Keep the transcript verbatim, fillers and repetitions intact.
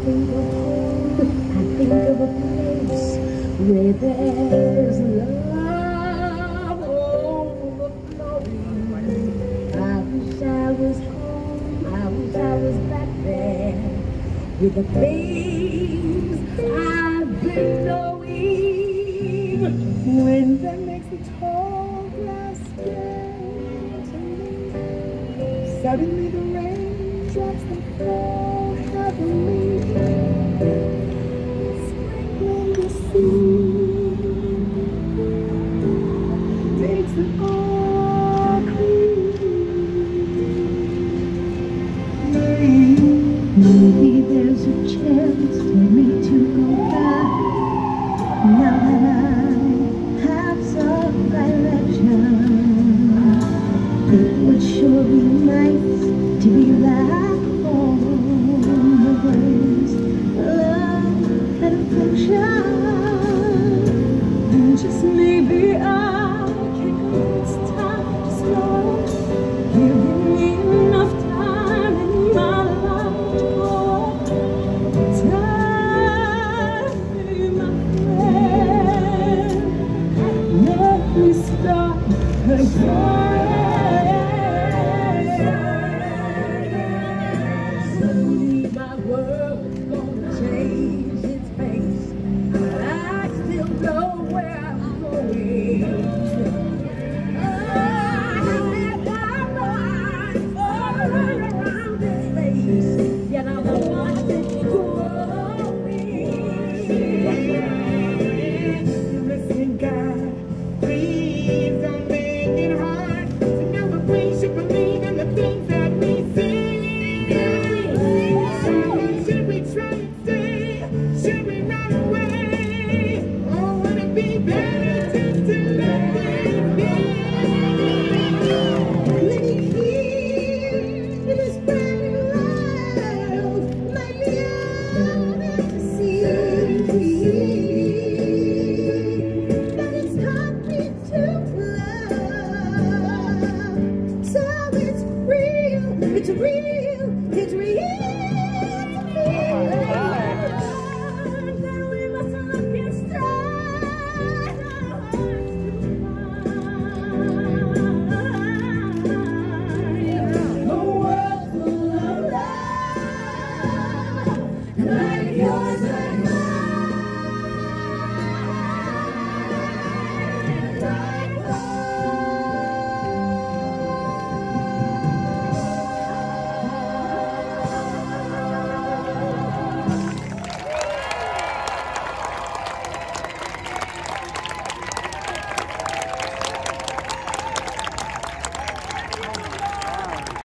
think of home, I think of a place where there's love overflowing. I wish I was home, I wish I was back there with the things I've been knowing. When that makes the tall grass gently, suddenly the raindrops that fall heavily, sprinkling the sea, makes it all clean. Maybe there's a chance for me to go back now that I have some direction. It would sure be nice to be back